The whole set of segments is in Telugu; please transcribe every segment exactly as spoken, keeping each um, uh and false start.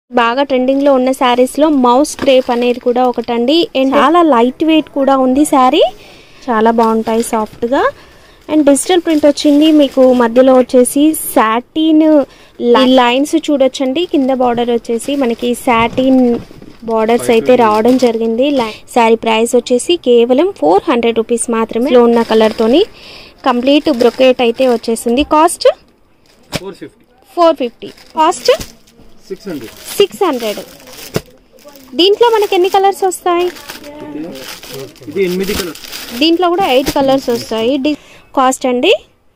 బాగా ట్రెండింగ్ లో ఉన్న సారీస్ లో మౌస్ క్రేప్ అనేది కూడా ఒకటండి. అండ్ చాలా లైట్ వెయిట్ కూడా ఉంది సారీ, చాలా బాగుంటాయి సాఫ్ట్ గా. అండ్ డిజిటల్ ప్రింట్ వచ్చింది మీకు. మధ్యలో వచ్చేసి సాటిన్ లైన్స్ చూడొచ్చండి. కింద బార్డర్ వచ్చేసి మనకి సాటిన్ బార్డర్స్ అయితే రావడం జరిగింది. సారీ ప్రైస్ వచ్చేసి కేవలం ఫోర్ హండ్రెడ్ రూపీస్ మాత్రమే. లో ఉన్న కలర్ తోని కంప్లీట్ బ్రొకేట్ అయితే వచ్చేసింది. Cost four fifty cost six hundred. దీంట్లో మనకి ఎన్ని కలర్స్ వస్తాయి? దీంట్లో కూడా ఎయిట్ కలర్స్ వస్తాయి. కాస్ట్ అండి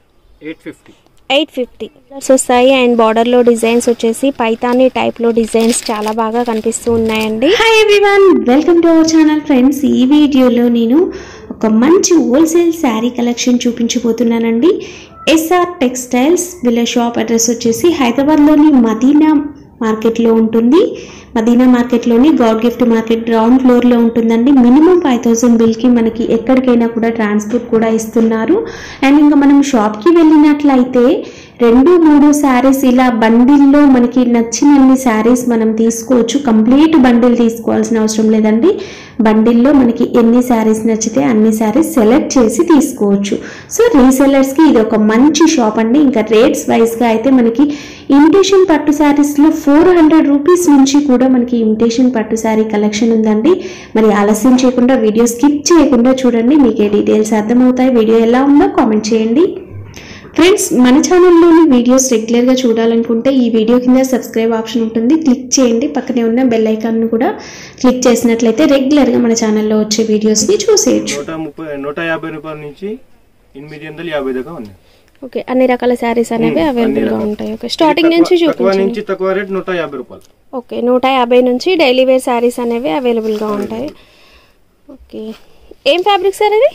ఎయిట్ ఫిఫ్టీ కలర్స్ వస్తాయి. అండ్ బార్డర్ లో డిజైన్స్ వచ్చేసి పైతానీ టైప్ లో డిజైన్స్ చాలా బాగా కనిపిస్తూ ఉన్నాయండి. Hi everyone, welcome to our channel friends. ఈ వీడియోలో నేను ఒక మంచి హోల్సేల్ శారీ కలెక్షన్ చూపించబోతున్నానండి. ఎస్ఆర్ టెక్స్టైల్స్ వీళ్ళ షాప్ అడ్రస్ వచ్చేసి హైదరాబాద్లోని మదీనా మార్కెట్లో ఉంటుంది. మదీనా మార్కెట్లోని గాడ్ గిఫ్ట్ మార్కెట్ గ్రౌండ్ ఫ్లోర్లో ఉంటుందండి. మినిమం ఫైవ్ థౌసండ్ బిల్కి మనకి ఎక్కడికైనా కూడా ట్రాన్స్పోర్ట్ కూడా ఇస్తున్నారు. అండ్ ఇంకా మనం షాప్కి వెళ్ళినట్లయితే రెండు మూడు శారీస్ ఇలా బండిల్లో మనకి నచ్చినన్ని శారీస్ మనం తీసుకోవచ్చు. కంప్లీట్ బండిల్ తీసుకోవాల్సిన అవసరం లేదండి. బండిల్లో మనకి ఎన్ని శారీస్ నచ్చితే అన్ని శారీస్ సెలెక్ట్ చేసి తీసుకోవచ్చు. సో రీసెలర్స్కి ఇది ఒక మంచి షాప్ అండి. ఇంకా రేట్స్ వైజ్గా అయితే మనకి ఇమిటేషన్ పట్టు శారీస్లో ఫోర్ హండ్రెడ్ రూపీస్ నుంచి కూడా మనకి ఇమిటేషన్ పట్టు శారీ కలెక్షన్ ఉందండి. మరి ఆలస్యం చేయకుండా వీడియో స్కిప్ చేయకుండా చూడండి, మీకే డీటెయిల్స్ అర్థమవుతాయి. వీడియో ఎలా ఉందో కామెంట్ చేయండి. ఫ్రెండ్స్, మన ఛానల్లోని వీడియోస్ రెగ్యులర్గా చూడాలనుకుంటే ఈ వీడియో కింద సబ్స్క్రైబ్ ఆప్షన్ ఉంటుంది, క్లిక్ చేయండి. పక్కనే ఉన్న బెల్ ఐకాన్ను కూడా క్లిక్ చేసినట్లయితే రెగ్యులర్గా మన ఛానల్లో వచ్చే వీడియోస్ని చూసేయచ్చు. నూట యాభై రూపాయల నుంచి ఎనిమిది వందల యాభై దాకా ఉన్నాయి. ఓకే, అన్ని రకాల శారీస్ అనేవి అవైలబుల్ గా ఉంటాయి. ఓకే, స్టార్టింగ్ నుంచి చూపించండి. తక్కువ రేట్ నూట యాభై రూపాయలు. ఓకే, నూట యాభై నుంచి డైలీ వేర్ శారీస్ అనేవి అవైలబుల్ గా ఉంటాయి. ఓకే, ఏం ఫ్యాబ్రిక్ సార్ ఇది?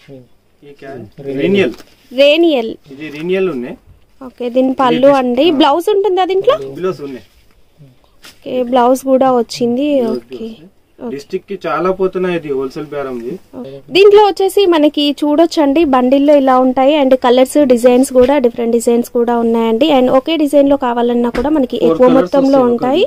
రేనియల్ రేనియల్ ఇది రేనియల్ ఉన్నాయి. ఓకే, దీని పళ్ళు అండి. బ్లౌజ్ ఉంటుందా దీంట్లో? బ్లౌజ్ ఉన్నాయి. ఓకే, బ్లౌజ్ కూడా వచ్చింది. ఓకే, డిస్ట్రిక్ట్ కి చాలా పోతున్నాయి. ఇది హోల్సేల్ బేరం. దీంట్లో వచ్చేసి మనకి చూడొచ్చండి బండిల్లో ఇలా ఉంటాయి. అండ్ కలర్స్ డిజైన్స్ కూడా డిఫరెంట్ డిజైన్స్ కూడా ఉన్నాయండి. అండ్ ఒకే డిజైన్ లో కావాలన్నా కూడా మనకి ఎక్కువ మొత్తంలో ఉంటాయి.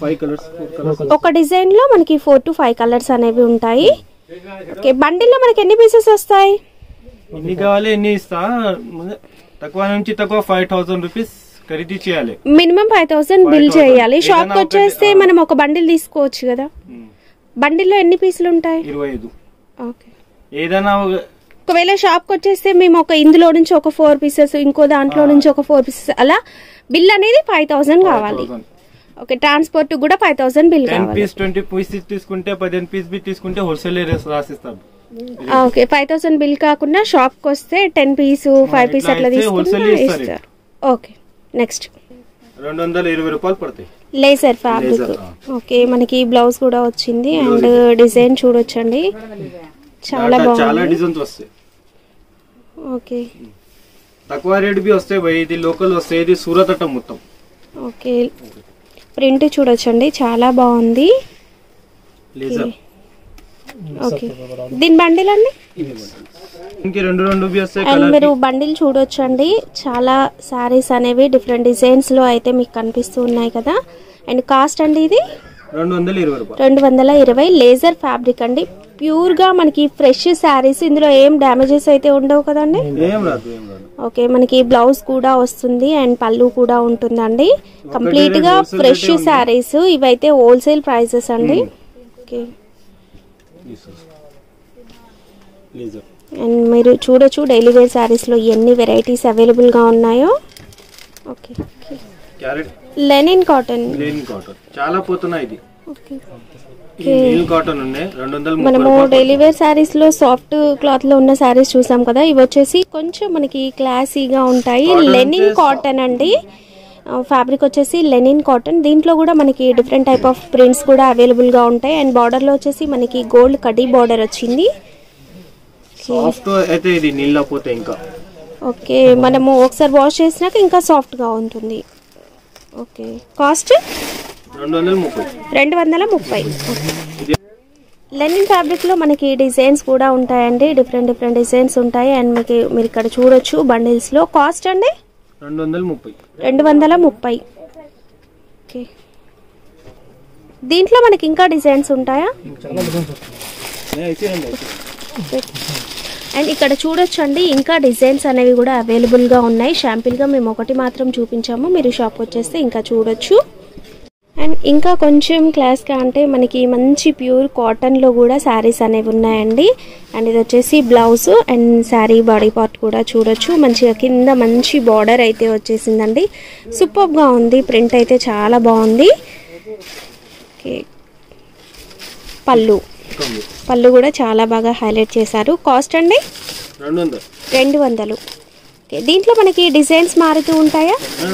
ఒక డిజైన్ లో మనకి ఫోర్ టు ఫైవ్ కలర్స్ అనేవి ఉంటాయి. ఓకే, బండిల్లో మనకి ఎన్ని పీసెస్ వస్తాయి? ఎన్ని కావాలి ఎన్ని ఇస్తా. తక్కువ నుంచి తక్కువ ఫైవ్ థౌసండ్ రూపీస్ ఖరీదు చేయాలి. మినిమం ఫైవ్ థౌసండ్ బిల్ చేయాలి. షాప్ కి వచ్చేస్తే మనం ఒక బండిల్ తీసుకోవచ్చు కదా. బండిల్లో ఎన్ని పీసులు ఉంటాయి? ఇరవై ఐదు. ఓకే, ఏదైనా ఒకవేళ షాప్ కి వచ్చేస్తే మేము ఒక ఇందులో నుంచి ఒక ఫోర్ పీసెస్, ఇంకో దాంట్లో నుంచి ఒక ఫోర్ పీసెస్, అలా బిల్ అనేది ఫైవ్ థౌసండ్ కావాలి. ఓకే, ట్రాన్స్పోర్ట్ కూడా ఫైవ్ థౌసండ్ బిల్ కావాలి. పీస్ ట్వంటీ పీస్ తీసుకుంటే పదిహేను పీస్ బి తీసుకుంటే హోల్సేల్ రాసిస్తాం. ఓకే, ఫైవ్ థౌసండ్ బిల్ కాకుండా షాప్ కి వస్తే టెన్ పీస్ ఫైవ్ పీస్ అట్లా తీసుకుంటే ఇస్తారు. ఓకే, నెక్స్ట్ రెండు వందల ఇరవై రూపాయలు పడతాయి. Laser fabric. ఓకే, మనకి బ్లౌజ్ కూడా వచ్చింది. అండ్ డిజైన్ చూడొచ్చండి, చాలా బాగుంది. చాలా డిజైన్స్ వస్తాయి. ఓకే, తక్కువ రేట్ బి వస్తాయి. ఇది లోకల్ వస్తాయి. ఇది సూరత్ అట్ట మొత్తం. ఓకే, ప్రింట్ చూడొచ్చండి, చాలా బాగుంది. లేజర్. ఓకే, దీని బండిల్ అండి. రెండు రెండు అండ్ మీరు బండిల్ చూడొచ్చండి, చాలా సారీస్ అనేవి డిఫరెంట్ డిజైన్స్ లో అయితే మీకు కనిపిస్తూ ఉన్నాయి కదా. అండ్ కాస్ట్ అండి ఇది రెండు వందల ఇరవై రూపాయలు. రెండు వందల ఇరవై లేజర్ ఫ్యాబ్రిక్ అండి. ప్యూర్ గా మనకి ఫ్రెష్ సారీస్. ఇందులో ఏం డ్యామేజెస్ అయితే ఉండవు కదండి. ఓకే, మనకి బ్లౌజ్ కూడా వస్తుంది అండ్ పళ్ళు కూడా ఉంటుందండి. కంప్లీట్ గా ఫ్రెష్ సారీస్. ఇవైతే హోల్సేల్ ప్రైసెస్ అండి. ఓకే, అండ్ మీరు చూడొచ్చు డైలీ వేర్ సారీస్ లో ఎన్ని వెరైటీస్ అవైలబుల్ గా ఉన్నాయో. Okay, linen cotton. Linen cotton చాలా పోతున్నాయి. ఇది ఓకే, లెనిన్ కాటన్ ఉన్నాయి. రెండు వందల మనము డైలీ వేర్ సారీస్ లో సాఫ్ట్ క్లాత్ లో ఉన్న సారీస్ చూసాం కదా. ఇవి వచ్చేసి కొంచెం మనకి క్లాసీగా ఉంటాయి. లెనిన్ కాటన్ అండి. ఫ్యాబ్రిక్ వచ్చేసి లెనిన్ కాటన్. దీంట్లో కూడా మనకి డిఫరెంట్ టైప్ ఆఫ్ ప్రింట్స్ కూడా అవైలబుల్ గా ఉంటాయి. అండ్ బార్డర్ లో వచ్చేసి మనకి గోల్డ్ కడ్డీ బార్డర్ వచ్చింది. అయితే ఇది నీళ్ళ పోతే ఇంకా ఓకే, మనము ఒకసారి వాష్ చేసినాక ఇంకా సాఫ్ట్ గా ఉంటుంది. ఓకే, కాస్ట్ రెండు వందల ముప్పై. రెండు వందల ముప్పై. లెనిన్ ఫ్యాబ్రిక్ లో మనకి డిజైన్స్ కూడా ఉంటాయండి. డిఫరెంట్ డిఫరెంట్ డిజైన్స్ ఉంటాయి. అండ్ మీకు మీరు ఇక్కడ చూడొచ్చు బండిల్స్ లో. కాస్ట్ అండి రెండు వందల ముప్పై. రెండు వందల ముప్పై. ఓకే, దీంట్లో మనకి ఇంకా డిజైన్స్ ఉంటాయా? అండ్ ఇక్కడ చూడొచ్చండి ఇంకా డిజైన్స్ అనేవి కూడా అవైలబుల్గా ఉన్నాయి. షాంపిల్గా మేము ఒకటి మాత్రం చూపించాము, మీరు షాప్ వచ్చేస్తే ఇంకా చూడొచ్చు. అండ్ ఇంకా కొంచెం క్లాస్గా అంటే మనకి మంచి ప్యూర్ కాటన్లో కూడా శారీస్ అనేవి ఉన్నాయండి. అండ్ ఇది వచ్చేసి blouse and sari body part కూడా చూడొచ్చు. మంచిగా కింద మంచి బార్డర్ అయితే వచ్చేసిందండి. సూపర్గా ఉంది, ప్రింట్ అయితే చాలా బాగుంది. ఓకే, పళ్ళు పళ్ళు కూడా చాలా బాగా హైలైట్ చేశారు. కాస్ట్ అండి రెండు వందలు. ఓకే, దీంట్లో మనకి డిజైన్స్ మారుతూ ఉంటాయా?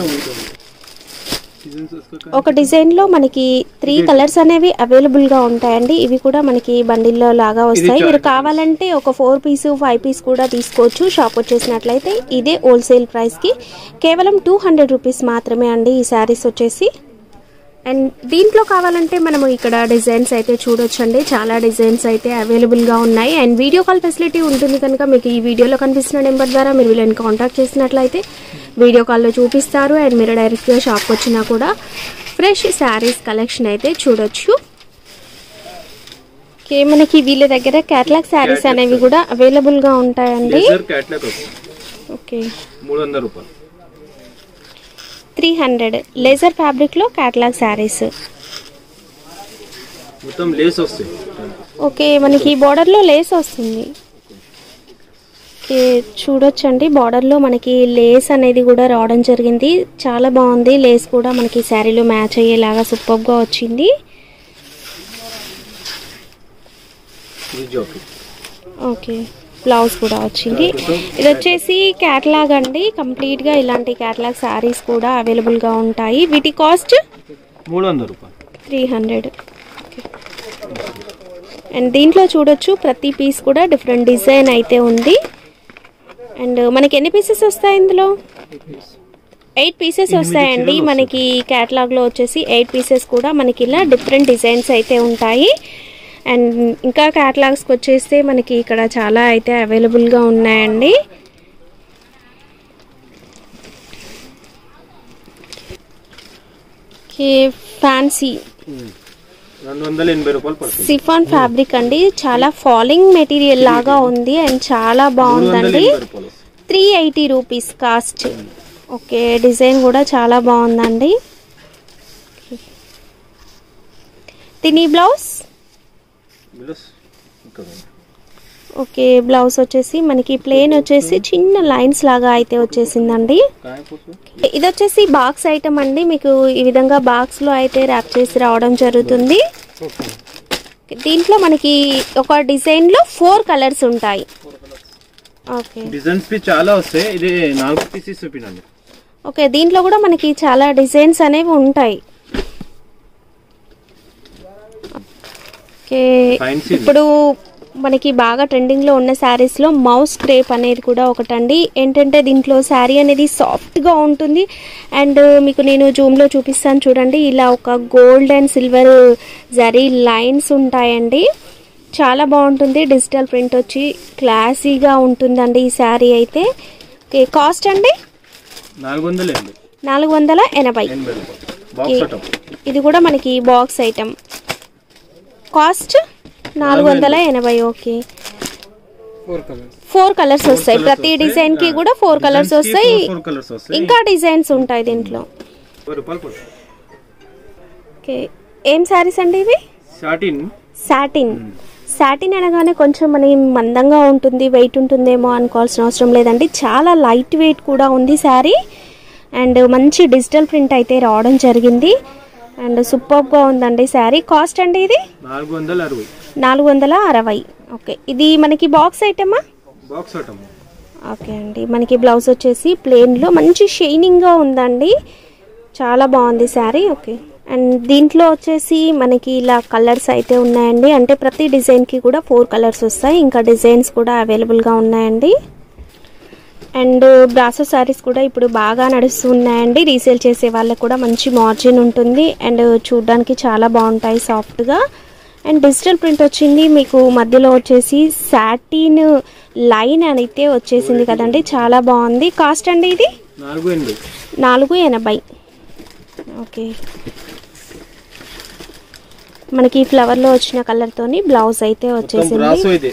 ఒక డిజైన్లో మనకి త్రీ కలర్స్ అనేవి అవైలబుల్గా ఉంటాయండి. ఇవి కూడా మనకి బండిల్లో లాగా వస్తాయి. మీరు కావాలంటే ఒక ఫోర్ పీస్ ఫైవ్ పీస్ కూడా తీసుకోవచ్చు. షాప్ వచ్చేసినట్లయితే ఇదే హోల్సేల్ ప్రైస్కి కేవలం టూ హండ్రెడ్ రూపీస్ మాత్రమే అండి ఈ శారీస్ వచ్చేసి. అండ్ దీంట్లో కావాలంటే మనము ఇక్కడ డిజైన్స్ అయితే చూడొచ్చండి. చాలా డిజైన్స్ అయితే అవైలబుల్గా ఉన్నాయి. అండ్ వీడియో కాల్ ఫెసిలిటీ ఉంటుంది కనుక మీకు ఈ వీడియోలో కనిపిస్తున్న నెంబర్ ద్వారా మీరు వీళ్ళని కాంటాక్ట్ చేసినట్లయితే వీడియో కాల్లో చూపిస్తారు. అండ్ మీరు డైరెక్ట్గా షాప్కి వచ్చినా కూడా ఫ్రెష్ శారీస్ కలెక్షన్ అయితే చూడొచ్చు. ఓకే, మనకి వీళ్ళ దగ్గర క్యాటలాగ్ శారీస్ అనేవి కూడా అవైలబుల్గా ఉంటాయండి. ఓకే, మూడు వందల రూపాయలు త్రీ హండ్రెడ్ లేజర్ ఫ్యాబ్రిక్ లో క్యాటలాగ్ శారీస్. మొత్తం లేస్ వస్తుంది. ఓకే, మనకి బార్డర్ లో లేస్ వస్తుంది. ఓకే, చూడొచ్చండి బార్డర్ లో మనకి లేస్ అనేది కూడా రావడం జరిగింది. చాలా బాగుంది. లేస్ కూడా మనకి శారీలో మ్యాచ్ అయ్యేలాగా సూపర్ గా వచ్చింది. ఓకే, బ్లౌజ్ కూడా వచ్చింది. ఇది వచ్చేసి క్యాటలాగ్ అండి. కంప్లీట్ గా ఇలాంటి క్యాటలాగ్ శారీస్ కూడా అవైలబుల్ గా ఉంటాయి. వీటి కాస్ట్ మూడు వందల రూపాయలు త్రీ హండ్రెడ్. అండ్ దీంట్లో చూడొచ్చు ప్రతి పీస్ కూడా డిఫరెంట్ డిజైన్ అయితే ఉంది. అండ్ మనకి ఎన్ని పీసెస్ వస్తాయి ఇందులో? ఎయిట్ పీసెస్ వస్తాయండి. మనకి క్యాటలాగ్ లో వచ్చేసి ఎయిట్ పీసెస్ కూడా మనకి ఇలా డిఫరెంట్ డిజైన్స్ అయితే ఉంటాయి. అండ్ ఇంకా క్యాటలాగ్స్కి వచ్చేస్తే మనకి ఇక్కడ చాలా అయితే అవైలబుల్గా ఉన్నాయండి. ఫ్యాన్సీ సిఫాన్ ఫ్యాబ్రిక్ అండి. చాలా ఫాలింగ్ మెటీరియల్ లాగా ఉంది అండ్ చాలా బాగుందండి. Three eighty rupees cost. Okay, design కూడా చాలా బాగుందండి. దీని బ్లౌజ్ ఓకే, బ్లౌజ్ వచ్చేసి మనకి ప్లేన్ వచ్చేసి చిన్న లైన్స్ లాగా అయితే వచ్చేసిందండి. ఇది వచ్చేసి బాక్స్ ఐటమ్ అండి. మీకు ఈ విధంగా బాక్స్ లో అయితే ర్యాప్ చేసి రావడం జరుగుతుంది. దీంట్లో మనకి ఒక డిజైన్ లో ఫోర్ కలర్స్ ఉంటాయి. ఓకే, డిజైన్స్ చాలా వస్తాయి. ఇది నాలుగు పీసెస్ చూపినండి. ఓకే, దీంట్లో కూడా మనకి చాలా డిజైన్స్ అనేవి ఉంటాయి. ఓకే, ఇప్పుడు మనకి బాగా ట్రెండింగ్ లో ఉన్న శారీస్ లో మౌస్ క్రేప్ అనేది కూడా ఒకటండి. ఏంటంటే దీంట్లో శారీ అనేది సాఫ్ట్ గా ఉంటుంది. అండ్ మీకు నేను జూమ్ లో చూపిస్తాను చూడండి. ఇలా ఒక gold and silver zari lines ఉంటాయండి. చాలా బాగుంటుంది. డిజిటల్ ప్రింట్ వచ్చి క్లాసీగా ఉంటుందండి ఈ శారీ అయితే. ఓకే, కాస్ట్ అండి నాలుగు వందల ఎనభై. ఇది కూడా మనకి బాక్స్ ఐటమ్. కాస్ట్ నాలుగు వందల ఎనభై. ఓకే, ఫోర్ కలర్స్ వస్తాయి. ప్రతి డిజైన్ కి కూడా ఫోర్ కలర్స్ వస్తాయి. ఇంకా డిజైన్స్ ఉంటాయి దీంట్లో. ఓకే, ఏం శారీస్ అండి ఇవి? సాటిన్. సాటిన్ సాటిన్ అనగానే కొంచెం మన మందంగా ఉంటుంది, వెయిట్ ఉంటుందేమో అనుకోవాల్సిన అవసరం లేదండి. చాలా లైట్ వెయిట్ కూడా ఉంది శారీ. అండ్ మంచి డిజిటల్ ప్రింట్ అయితే రావడం జరిగింది. అండ్ సూపర్ గా ఉందండి శారీ. కాస్ట్ అండి ఇది నాలుగు వందల అరవై. ఓకే, ఇది మనకి బాక్స్ ఐటమా? Box item. ఓకే అండి, మనకి బ్లౌజ్ వచ్చేసి ప్లెయిన్ లో మంచి షైనింగ్ గా ఉందండి. చాలా బాగుంది శారీ. ఓకే, అండ్ దీంట్లో వచ్చేసి మనకి ఇలా కలర్స్ అయితే ఉన్నాయండి. అంటే ప్రతి డిజైన్ కి కూడా ఫోర్ కలర్స్ వస్తాయి. ఇంకా డిజైన్స్ కూడా అవైలబుల్ గా ఉన్నాయండి. అండ్ బ్రాసో శారీస్ కూడా ఇప్పుడు బాగా నడుస్తున్నాయండి. రీసేల్ చేసే వాళ్ళకి కూడా మంచి మార్జిన్ ఉంటుంది. అండ్ చూడడానికి చాలా బాగుంటాయి సాఫ్ట్గా. అండ్ డిజిటల్ ప్రింట్ వచ్చింది. మీకు మధ్యలో వచ్చేసి సాటిన్ లైన్ అయితే వచ్చేసింది కదండి, చాలా బాగుంది. కాస్ట్ అండి ఇది నాలుగు ఎనభై. ఓకే, మనకి ఫ్లవర్ లో వచ్చిన కలర్ తోని బ్లౌజ్ అయితే వచ్చేసింది.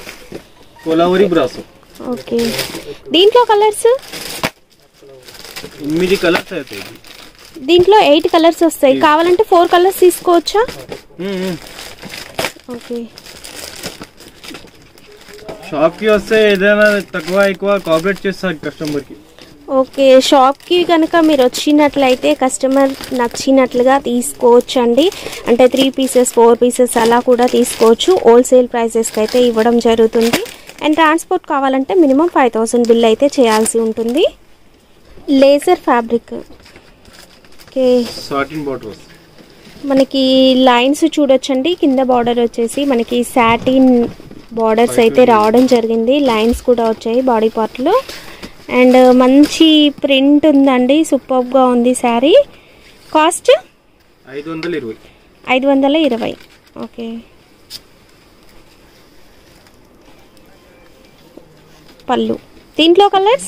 ఓకే, దీంట్లో కలర్స్ ఎనిమిది కలర్స్ అవుతాయి. దీంట్లో ఎయిట్ కలర్స్ వస్తాయి. కావాలంటే ఫోర్ కలర్స్ తీసుకోవచ్చా? ఓకే, షాప్ కి వస్తే ఏదైనా తక్కువ ఎక్కువ కోఆపరేట్ చేస్తారు కస్టమర్ కి. ఓకే, షాప్కి కనుక మీరు వచ్చినట్లయితే కస్టమర్ నచ్చినట్లుగా తీసుకోవచ్చు అండి. అంటే త్రీ పీసెస్ ఫోర్ పీసెస్ అలా కూడా తీసుకోవచ్చు. హోల్సేల్ ప్రైజెస్కి అయితే ఇవ్వడం జరుగుతుంది. అండ్ ట్రాన్స్పోర్ట్ కావాలంటే మినిమం ఫైవ్ థౌసండ్ బిల్ అయితే చేయాల్సి ఉంటుంది. Laser fabric. Okay, satin border, మనకి లైన్స్ చూడొచ్చండి. కింద బార్డర్ వచ్చేసి మనకి సాటిన్ బార్డర్స్ అయితే రావడం జరిగింది. లైన్స్ కూడా వచ్చాయి బాడీ పార్ట్లో. అండ్ మంచి ప్రింట్ ఉందండి, సూపర్గా ఉంది శారీ. కాస్ట్ ఐదు వందల ఇరవై ఐదు వందల ఇరవై ఓకే, పళ్ళు. దీంట్లో కలర్స్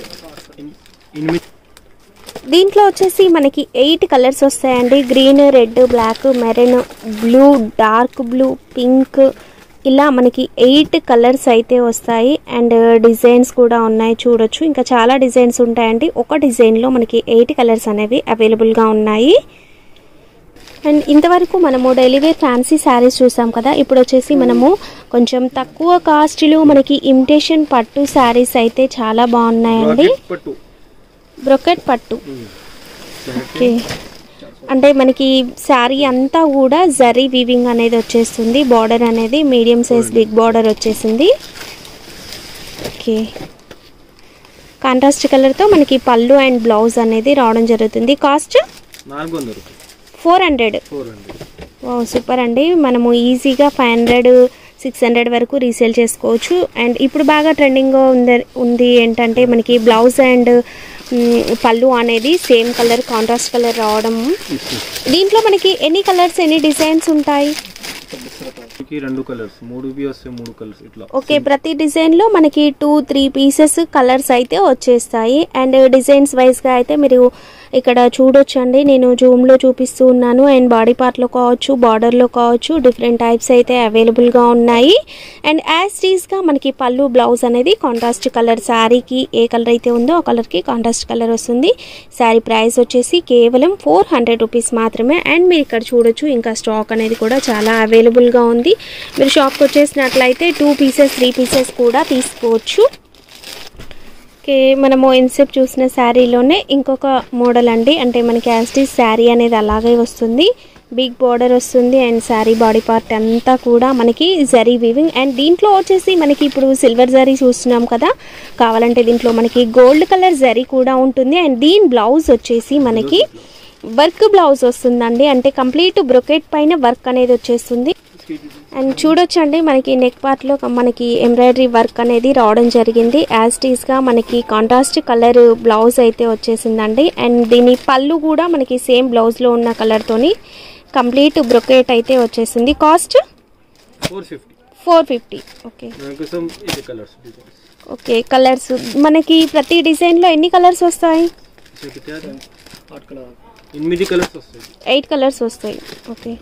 దీంట్లో వచ్చేసి మనకి ఎయిట్ కలర్స్ వస్తాయండి. Green, red, black, maroon, blue, dark blue, pink, ఇలా మనకి ఎయిట్ కలర్స్ అయితే వస్తాయి. అండ్ డిజైన్స్ కూడా ఉన్నాయి చూడొచ్చు. ఇంకా చాలా డిజైన్స్ ఉంటాయండి. ఒక డిజైన్లో మనకి ఎయిట్ కలర్స్ అనేవి అవైలబుల్గా ఉన్నాయి. అండ్ ఇంతవరకు మనము డైలీవేర్ ఫ్యాన్సీ శారీస్ చూసాం కదా. ఇప్పుడు వచ్చేసి మనము కొంచెం తక్కువ కాస్ట్లో మనకి ఇమిటేషన్ పట్టు శారీస్ అయితే చాలా బాగున్నాయండి. బ్రొకెట్ పట్టు. ఓకే, అంటే మనకి శారీ అంతా కూడా జరీ వీవింగ్ అనేది వచ్చేస్తుంది. బార్డర్ అనేది మీడియం సైజ్ బిగ్ బార్డర్ వచ్చేసింది. ఓకే, కాంట్రాస్ట్ కలర్తో మనకి పళ్ళు అండ్ బ్లౌజ్ అనేది రావడం జరుగుతుంది. కాస్ట్ ఫోర్ హండ్రెడ్ సూపర్ అండి. మనము ఈజీగా ఫైవ్ హండ్రెడ్ సిక్స్ హండ్రెడ్ వరకు రీసేల్ చేసుకోవచ్చు. అండ్ ఇప్పుడు బాగా ట్రెండింగ్గా ఉంది ఉంది ఏంటంటే మనకి బ్లౌజ్ అండ్ పళ్ళు అనేది సేమ్ కలర్ కాంట్రాస్ట్ కలర్ రావడం. దీంట్లో మనకి ఎన్ని కలర్స్ ఎన్ని డిజైన్స్ ఉంటాయి? రెండు కలర్స్, మూడు బి వస్తాయి, మూడు కలర్స్ ఇట్లా. ఓకే, ప్రతి డిజైన్ లో మనకి టూ త్రీ పీసెస్ కలర్స్ అయితే వచ్చేస్తాయి. అండ్ డిజైన్స్ వైజ్ గా అయితే మీరు ఇక్కడ చూడొచ్చండి. నేను జూమ్ లో చూపిస్తూ ఉన్నాను. అండ్ బాడీ పార్ట్ లో కావచ్చు, బార్డర్ లో కావచ్చు, డిఫరెంట్ టైప్స్ అయితే అవైలబుల్ గా ఉన్నాయి. అండ్ యాజ్ టీజ్ గా మనకి పళ్ళు బ్లౌజ్ అనేది కాంట్రాస్ట్ కలర్. శారీకి ఏ కలర్ అయితే ఉందో ఆ కలర్ కి కాంట్రాస్ట్ కలర్ వస్తుంది. శారీ ప్రైస్ వచ్చేసి కేవలం ఫోర్ హండ్రెడ్ రూపీస్ మాత్రమే. అండ్ మీరు ఇక్కడ చూడొచ్చు ఇంకా స్టాక్ అనేది కూడా చాలా అవైలబుల్ గా ఉంది. మీరు షాప్కి వచ్చేసినట్లయితే టూ పీసెస్ త్రీ పీసెస్ కూడా తీసుకోవచ్చు. ఓకే, మనము ఇన్సెప్ట్ చూసిన శారీలోనే ఇంకొక మోడల్ అండి. అంటే మనకి యాస్టీస్ శారీ అనేది అలాగే వస్తుంది. బిగ్ బార్డర్ వస్తుంది. అండ్ శారీ బాడీ పార్ట్ అంతా కూడా మనకి జరీ వీవింగ్. అండ్ దీంట్లో వచ్చేసి మనకి ఇప్పుడు సిల్వర్ జరీ చూస్తున్నాం కదా. కావాలంటే దీంట్లో మనకి గోల్డ్ కలర్ జరీ కూడా ఉంటుంది. అండ్ దీని బ్లౌజ్ వచ్చేసి మనకి వర్క్ బ్లౌజ్ వస్తుందండి. అంటే కంప్లీట్ బ్రొకెట్ పైన వర్క్ అనేది వచ్చేస్తుంది. అండ్ చూడొచ్చండి మనకి నెక్ పార్ట్ లో మనకి ఎంబ్రాయిడరీ వర్క్ అనేది రావడం జరిగింది. యాజ్ టీస్ గా మనకి కాంట్రాస్ట్ కలర్ బ్లౌజ్ అయితే వచ్చేసిందండి. అండ్ దీని పళ్ళు కూడా మనకి సేమ్ బ్లౌజ్ లో ఉన్న కలర్ తోని కంప్లీట్ బ్రొకెట్ అయితే వచ్చేసింది. Cost four fifty okay okay, colours మనకి ప్రతి డిజైన్ లో ఎన్ని కలర్స్ వస్తాయి? ఎయిట్ కలర్స్ వస్తాయి. ఓకే,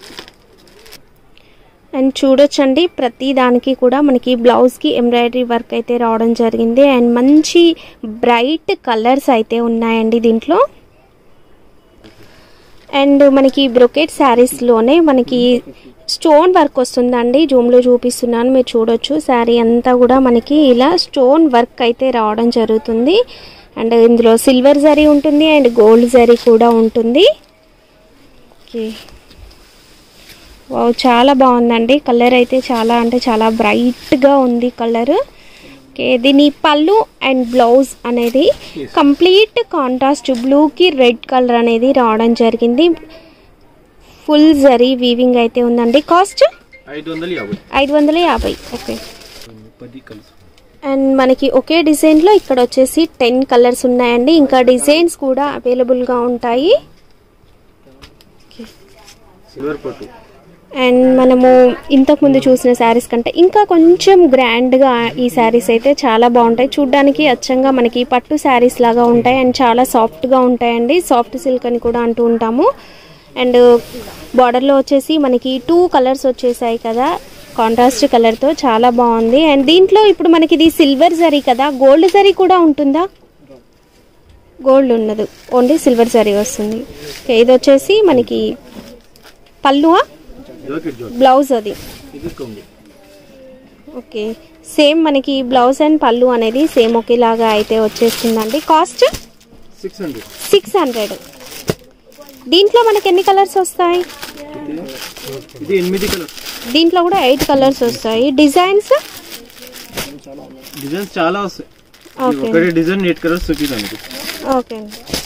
అండ్ చూడొచ్చండి ప్రతి దానికి కూడా మనకి బ్లౌజ్కి ఎంబ్రాయిడరీ వర్క్ అయితే రావడం జరిగింది. అండ్ మంచి బ్రైట్ కలర్స్ అయితే ఉన్నాయండి దీంట్లో. అండ్ మనకి బ్రొకెట్ శారీస్లోనే మనకి స్టోన్ వర్క్ వస్తుందండి. జూమ్లో చూపిస్తున్నాను, మీరు చూడొచ్చు. శారీ అంతా కూడా మనకి ఇలా స్టోన్ వర్క్ అయితే రావడం జరుగుతుంది. అండ్ ఇందులో సిల్వర్ జరీ ఉంటుంది అండ్ గోల్డ్ జరీ కూడా ఉంటుంది. ఓకే, వావ్, చాలా బాగుందండి. కలర్ అయితే చాలా అంటే చాలా బ్రైట్గా ఉంది కలర్. ఓకే, దీని పళ్ళు అండ్ బ్లౌజ్ అనేది కంప్లీట్ కాంట్రాస్ట్ బ్లూకి రెడ్ కలర్ అనేది రావడం జరిగింది. ఫుల్ జరీ వీవింగ్ అయితే ఉందండి. కాస్ట్ ఐదు వందల యాభై ఓకే. అండ్ మనకి ఒకే డిజైన్లో ఇక్కడ వచ్చేసి టెన్ కలర్స్ ఉన్నాయండి. ఇంకా డిజైన్స్ కూడా అవైలబుల్గా ఉంటాయి. అండ్ మనము ఇంతకుముందు చూసిన శారీస్ కంటే ఇంకా కొంచెం గ్రాండ్గా ఈ శారీస్ అయితే చాలా బాగుంటాయి. చూడ్డానికి అచ్చంగా మనకి పట్టు శారీస్ లాగా ఉంటాయి. అండ్ చాలా సాఫ్ట్గా ఉంటాయండి. సాఫ్ట్ సిల్క్ అని కూడా అంటూ ఉంటాము. అండ్ బార్డర్లో వచ్చేసి మనకి టూ కలర్స్ వచ్చేసాయి కదా, కాంట్రాస్ట్ కలర్తో చాలా బాగుంది. అండ్ దీంట్లో ఇప్పుడు మనకి ఇది సిల్వర్ జరీ కదా, గోల్డ్ జరీ కూడా ఉంటుందా? గోల్డ్ ఉండదు, ఓన్లీ సిల్వర్ జరీ వస్తుంది. ఓకే, ఇది వచ్చేసి మనకి పల్లువా బ్లౌజ్ అది. ఓకే, సేమ్ మనకి బ్లౌజ్ అండ్ పళ్ళు అనేది సేమ్ ఒకేలాగా అయితే వచ్చేస్తుందండి. Cost six hundred. దీంట్లో మనకి ఎన్ని కలర్స్ వస్తాయి? దీంట్లో కూడా ఎయిట్ కలర్స్ వస్తాయి. డిజైన్స్ డిజైన్స్ చాలా వస్తాయి. ఒకటే డిజైన్ ఎయిట్ కలర్స్ చూపిస్తాను. ఓకే,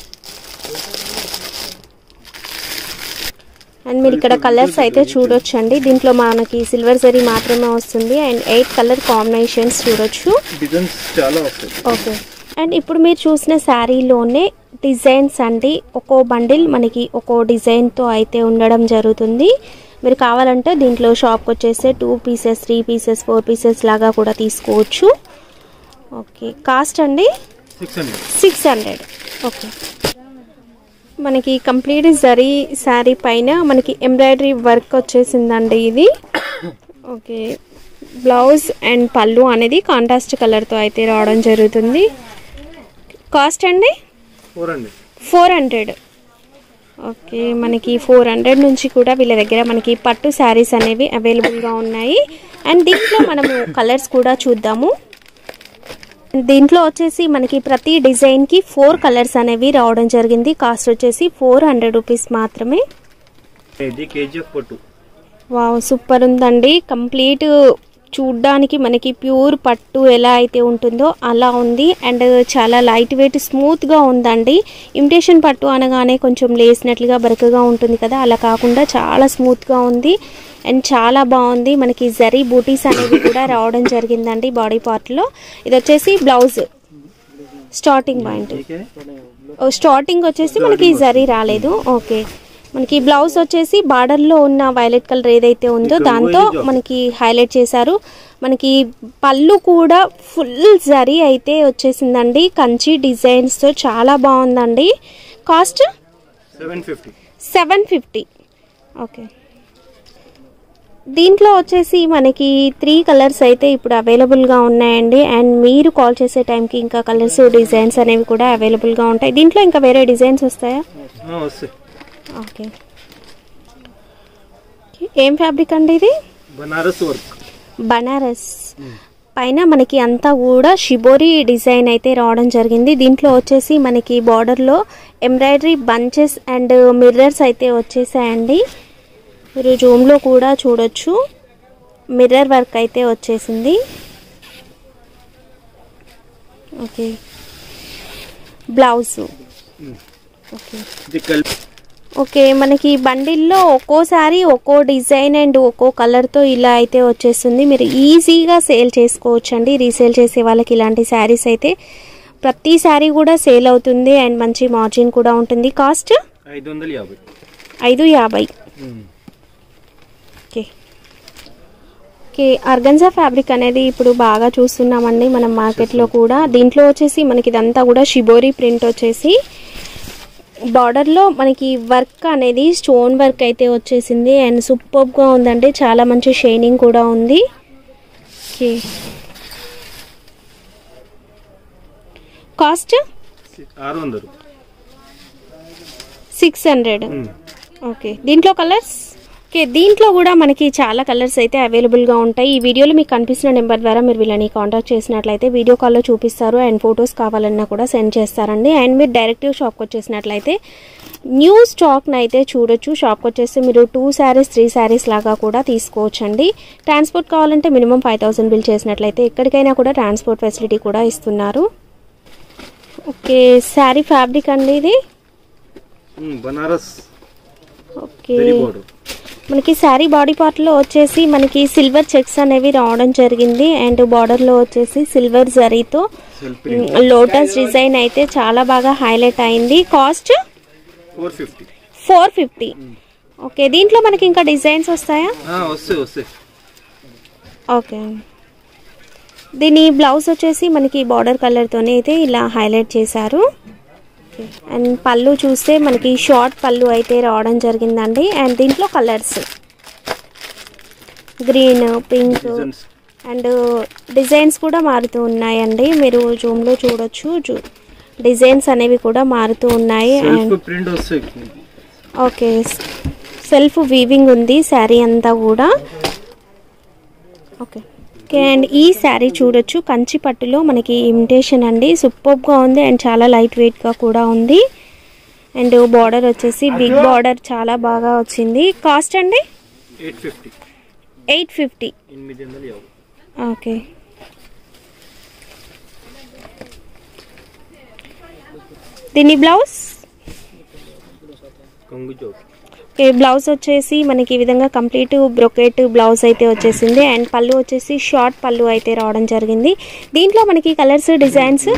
అండ్ మీరు ఇక్కడ కలర్స్ అయితే చూడొచ్చండి. దీంట్లో మనకి సిల్వర్ జరీ మాత్రమే వస్తుంది అండ్ ఎయిట్ కలర్ కాంబినేషన్స్ చూడొచ్చు. డిజైన్స్ చాలా వస్తాయి. ఓకే, అండ్ ఇప్పుడు మీరు చూసిన శారీలోనే డిజైన్స్ అండి, ఒక్కో బండిల్ మనకి ఒక్కో డిజైన్తో అయితే ఉండడం జరుగుతుంది. మీరు కావాలంటే దీంట్లో షాప్కి వచ్చేస్తే two pieces, three pieces, four pieces లాగా కూడా తీసుకోవచ్చు. ఓకే, కాస్ట్ అండి సిక్స్ హండ్రెడ్. ఓకే, మనకి కంప్లీట్ జరీ శారీ పైన మనకి ఎంబ్రాయిడరీ వర్క్ వచ్చేసిందండి ఇది. ఓకే, బ్లౌజ్ అండ్ పళ్ళు అనేది కాంట్రాస్ట్ కలర్తో అయితే రావడం జరుగుతుంది. కాస్ట్ అండి ఫోర్ హండ్రెడ్. ఓకే, మనకి ఫోర్ హండ్రెడ్ నుంచి కూడా వీళ్ళ దగ్గర మనకి పట్టు శారీస్ అనేవి అవైలబుల్గా ఉన్నాయి. అండ్ దీంట్లో మనము కలర్స్ కూడా చూద్దాము. దీంట్లో వచ్చేసి మనకి ప్రతి డిజైన్కి ఫోర్ కలర్స్ అనేవి రావడం జరిగింది. కాస్ట్ వచ్చేసి ఫోర్ హండ్రెడ్ రూపీస్ మాత్రమే. వావ్, సూపర్ ఉందండి. కంప్లీట్ చూడ్డానికి మనకి ప్యూర్ పట్టు ఎలా అయితే ఉంటుందో అలా ఉంది. అండ్ చాలా లైట్ వెయిట్ స్మూత్గా ఉందండి. ఇమిటేషన్ పట్టు అనగానే కొంచెం లేసినట్లుగా బరకగా ఉంటుంది కదా, అలా కాకుండా చాలా స్మూత్గా ఉంది అండ్ చాలా బాగుంది. మనకి జరీ బూటీస్ అనేవి కూడా రావడం జరిగిందండి బాడీ పార్ట్లో. ఇది వచ్చేసి బ్లౌజ్ స్టార్టింగ్ పాయింట్. స్టార్టింగ్ వచ్చేసి మనకి జరీ రాలేదు. ఓకే, మనకి బ్లౌజ్ వచ్చేసి బార్డర్లో ఉన్న వైలెట్ కలర్ ఏదైతే ఉందో దాంతో మనకి హైలైట్ చేశారు. మనకి పళ్ళు కూడా ఫుల్ జరీ అయితే వచ్చేసిందండి, కంచి డిజైన్స్తో చాలా బాగుందండి. Cost seven fifty. ఓకే, దీంట్లో వచ్చేసి మనకి త్రీ కలర్స్ అయితే ఇప్పుడు అవైలబుల్గా ఉన్నాయండి. అండ్ మీరు కాల్ చేసే టైంకి ఇంకా కలర్స్, డిజైన్స్ అనేవి కూడా అవైలబుల్గా ఉంటాయి. దీంట్లో ఇంకా వేరే డిజైన్స్ వస్తాయా? ఓకే, ఏం ఫ్యాబ్రిక్ అండి ఇది? బనారస్ వర్క్. బనారస్ పైన మనకి అంతా కూడా షిబోరి డిజైన్ అయితే రావడం జరిగింది. దీంట్లో వచ్చేసి మనకి బార్డర్లో ఎంబ్రాయిడరీ బంచెస్ అండ్ మిర్రర్స్ అయితే వచ్చేసాయండి. మీరు జూమ్లో కూడా చూడొచ్చు, మిర్రర్ వర్క్ అయితే వచ్చేసింది. Okay, blouse. ఓకే ఓకే మనకి బండిల్లో ఒక్కోసారి ఒక్కో డిజైన్ అండ్ ఒక్కో కలర్తో ఇలా అయితే వచ్చేస్తుంది. మీరు ఈజీగా సేల్ చేసుకోవచ్చు అండి. రీసేల్ చేసే వాళ్ళకి ఇలాంటి శారీస్ అయితే ప్రతి శారీ కూడా సేల్ అవుతుంది అండ్ మంచి మార్జిన్ కూడా ఉంటుంది. కాస్ట్ ఐదు యాభై. ఓకే ఓకే ఆర్గన్జా ఫ్యాబ్రిక్ అనేది ఇప్పుడు బాగా చూస్తున్నామండి మనం మార్కెట్లో కూడా. దీంట్లో వచ్చేసి మనకి ఇదంతా కూడా షిబోరి ప్రింట్ వచ్చేసి బార్డర్లో మనకి వర్క్ అనేది స్టోన్ వర్క్ అయితే వచ్చేసింది అండ్ సూపర్గా ఉందండి. చాలా మంచి షైనింగ్ కూడా ఉంది. Okay cost six hundred. Okay దీంట్లో కలర్స్ ఓకే దీంట్లో కూడా మనకి చాలా కలర్స్ అయితే అవైలబుల్గా ఉంటాయి. ఈ వీడియోలో మీకు కనిపిస్తున్న నెంబర్ ద్వారా మీరు వీళ్ళని కాంటాక్ట్ చేసినట్లయితే వీడియో కాల్లో చూపిస్తారు అండ్ ఫొటోస్ కావాలన్నా కూడా సెండ్ చేస్తారండి. అండ్ మీరు డైరెక్ట్గా షాప్కి వచ్చేసినట్లయితే న్యూ స్టాక్ని అయితే చూడొచ్చు. షాప్కి వచ్చేస్తే మీరు టూ శారీస్ త్రీ శారీస్ లాగా కూడా తీసుకోవచ్చు అండి. ట్రాన్స్పోర్ట్ కావాలంటే మినిమం ఫైవ్ థౌసండ్ బిల్ చేసినట్లయితే ఎక్కడికైనా కూడా ట్రాన్స్పోర్ట్ ఫెసిలిటీ కూడా ఇస్తున్నారు. ఓకే శారీ ఫ్యాబ్రిక్ అండి ఇది బనారస్. ఓకే మనకి శారీ బాడీ పార్ట్లో వచ్చేసి మనకి సిల్వర్ చెక్స్ అనేవి రావడం జరిగింది అండ్ బార్డర్లో వచ్చేసి సిల్వర్ జరీతో లోటస్ డిజైన్ అయితే చాలా బాగా హైలైట్ అయింది. Cost four fifty. ఓకే దీంట్లో మనకి ఇంకా డిజైన్స్ వస్తాయా? ఓకే దీని బ్లౌజ్ వచ్చేసి మనకి బార్డర్ కలర్తోనే అయితే ఇలా హైలైట్ చేశారు. ఓకే అండ్ పళ్ళు చూస్తే మనకి షార్ట్ పళ్ళు అయితే రావడం జరిగిందండి. అండ్ దీంట్లో colours green, pink and designs కూడా మారుతూ ఉన్నాయండి. మీరు జూమ్లో చూడొచ్చు, డిజైన్స్ అనేవి కూడా మారుతూ ఉన్నాయి. అండ్ ఓకే సెల్ఫ్ వీవింగ్ ఉంది శారీ అంతా కూడా. ఓకే ఓకే అండ్ ఈ శారీ చూడొచ్చు కంచి పట్టులో మనకి ఇమిటేషన్ అండి. సూపర్గా ఉంది అండ్ చాలా లైట్ వెయిట్గా కూడా ఉంది. అండ్ బార్డర్ వచ్చేసి బిగ్ బార్డర్ చాలా బాగా వచ్చింది. కాస్ట్ అండి ఎయిట్ ఫిఫ్టీ. ఓకే దీని బ్లౌజ్ బ్లౌజ్ వచ్చేసి మనకి ఈ విధంగా కంప్లీట్ బ్రొకెట్ బ్లౌజ్ అయితే వచ్చేసింది. అండ్ పళ్ళు వచ్చేసి షార్ట్ పళ్ళు అయితే రావడం జరిగింది. దీంట్లో మనకి కలర్స్ డిజైన్స్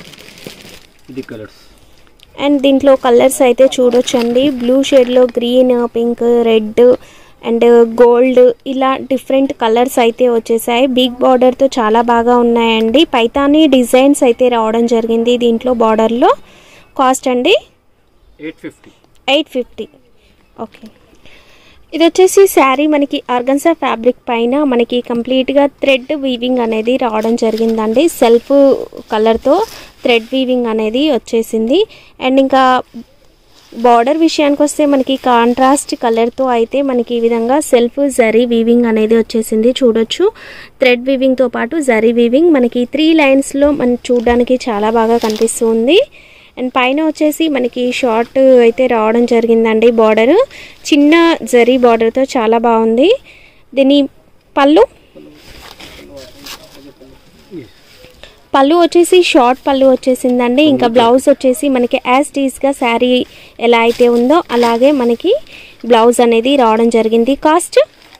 అండ్ దీంట్లో కలర్స్ అయితే చూడొచ్చండి. బ్లూ షేడ్లో green, pink, red and gold ఇలా డిఫరెంట్ కలర్స్ అయితే వచ్చేసాయి. బిగ్ బార్డర్తో చాలా బాగా ఉన్నాయండి. పైతానీ డిజైన్స్ అయితే రావడం జరిగింది దీంట్లో బార్డర్లో. కాస్ట్ అండి eight fifty eight fifty okay ఇది వచ్చేసి శారీ మనకి ఆర్గన్సా ఫ్యాబ్రిక్ పైన మనకి కంప్లీట్గా థ్రెడ్ వీవింగ్ అనేది రావడం జరిగిందండి. సెల్ఫ్ కలర్తో థ్రెడ్ వీవింగ్ అనేది వచ్చేసింది. అండ్ ఇంకా బార్డర్ విషయానికి వస్తే మనకి కాంట్రాస్ట్ కలర్తో అయితే మనకి ఈ విధంగా సెల్ఫ్ జరీ వీవింగ్ అనేది వచ్చేసింది. చూడొచ్చు థ్రెడ్ వీవింగ్తో పాటు జరీ వీవింగ్ మనకి త్రీ లైన్స్లో మన చూడడానికి చాలా బాగా కనిపిస్తుంది. అండ్ పైన వచ్చేసి మనకి షార్ట్ అయితే రావడం జరిగిందండి. బార్డర్ చిన్న జరీ బార్డర్తో చాలా బాగుంది. దీని పళ్ళు పళ్ళు వచ్చేసి షార్ట్ పళ్ళు వచ్చేసిందండి. ఇంకా బ్లౌజ్ వచ్చేసి మనకి యాజ్ టీస్గా శారీ ఎలా అయితే ఉందో అలాగే మనకి బ్లౌజ్ అనేది రావడం జరిగింది. కాస్ట్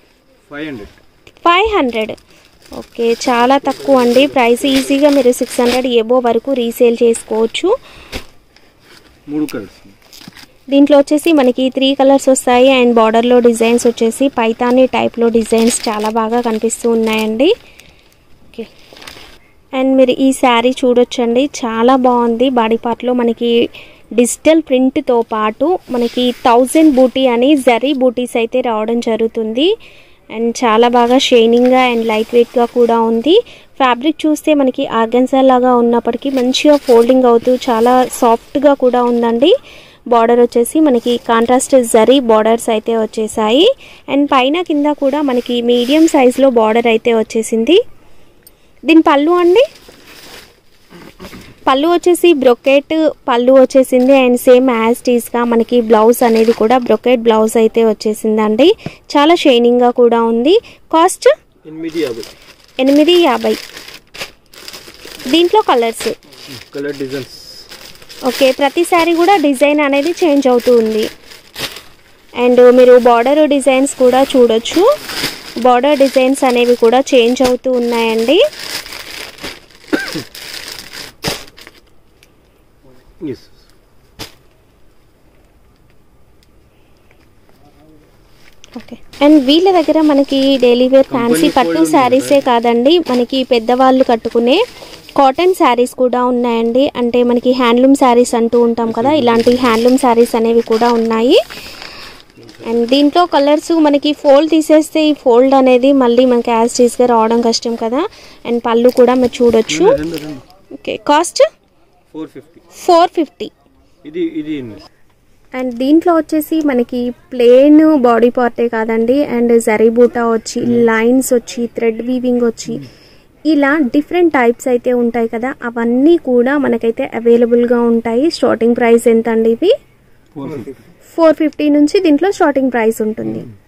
ఫైవ్ హండ్రెడ్ ఓకే చాలా తక్కువ అండి ప్రైస్. ఈజీగా మీరు సిక్స్ హండ్రెడ్ ఎబో వరకు రీసేల్ చేసుకోవచ్చు. దీంట్లో వచ్చేసి మనకి త్రీ కలర్స్ వస్తాయి. అండ్ బార్డర్లో డిజైన్స్ వచ్చేసి పైతానీ టైప్లో డిజైన్స్ చాలా బాగా కనిపిస్తూ ఉన్నాయండి. ఓకే అండ్ మీరు ఈ శారీ చూడొచ్చండి చాలా బాగుంది. బాడీ పార్ట్లో మనకి డిజిటల్ ప్రింట్తో పాటు మనకి థౌజండ్ బూటీ అని జరీ బూటీస్ అయితే రావడం జరుగుతుంది. అండ్ చాలా బాగా షైనింగ్గా అండ్ లైట్ వెయిట్గా కూడా ఉంది. ఫ్యాబ్రిక్ చూస్తే మనకి ఆర్గన్జా లాగా ఉన్నప్పటికీ మంచిగా ఫోల్డింగ్ అవుతూ చాలా సాఫ్ట్గా కూడా ఉందండి. బార్డర్ వచ్చేసి మనకి కాంట్రాస్ట్ జరీ బార్డర్స్ అయితే వచ్చేసాయి. అండ్ పైన కింద కూడా మనకి మీడియం సైజులో బార్డర్ అయితే వచ్చేసింది. దీని పళ్ళు అండి పళ్ళు వచ్చేసి బ్రొకెట్ పళ్ళు వచ్చేసింది. అండ్ సేమ్ యాజ్ టీస్గా మనకి బ్లౌజ్ అనేది కూడా బ్రొకెట్ బ్లౌజ్ అయితే వచ్చేసిందండి. చాలా షైనింగ్గా కూడా ఉంది. కాస్ట్ ఎనిమిది యాభై. దీంట్లో కలర్స్ కలర్ డిజైన్స్ ఓకే ప్రతిసారి కూడా డిజైన్ అనేది చేంజ్ అవుతూ ఉంది. అండ్ మీరు బార్డర్ డిజైన్స్ కూడా చూడొచ్చు. బార్డర్ డిజైన్స్ అనేవి కూడా చేంజ్ అవుతూ ఉన్నాయండి. ఓకే అండ్ వీళ్ళ దగ్గర మనకి డైలీ వేర్ ఫ్యాన్సీ పట్టు శారీసే కాదండి మనకి పెద్దవాళ్ళు కట్టుకునే కాటన్ శారీస్ కూడా ఉన్నాయండి. అంటే మనకి హ్యాండ్లూమ్ శారీస్ అంటూ ఉంటాం కదా, ఇలాంటి హ్యాండ్లూమ్ శారీస్ అనేవి కూడా ఉన్నాయి. అండ్ దీంట్లో కలర్స్ మనకి ఫోల్డ్ తీసేస్తే ఈ ఫోల్డ్ అనేది మళ్ళీ మనకి యాజ్ టీస్గా రావడం కష్టం కదా. అండ్ పళ్ళు కూడా మీరు చూడొచ్చు. Okay cost four fifty. And దీంట్లో వచ్చేసి మనకి ప్లెయిన్ బాడీ పార్టే కాదండి అండ్ జరీ బూటా వచ్చి లైన్స్ వచ్చి థ్రెడ్ వీవింగ్ వచ్చి ఇలా డిఫరెంట్ టైప్స్ అయితే ఉంటాయి కదా, అవన్నీ కూడా మనకైతే అవైలబుల్గా ఉంటాయి. స్టార్టింగ్ ప్రైస్ ఎంత అండి? ఇవి ఫోర్ ఫిఫ్టీ నుంచి దీంట్లో స్టార్టింగ్ ప్రైస్ ఉంటుంది.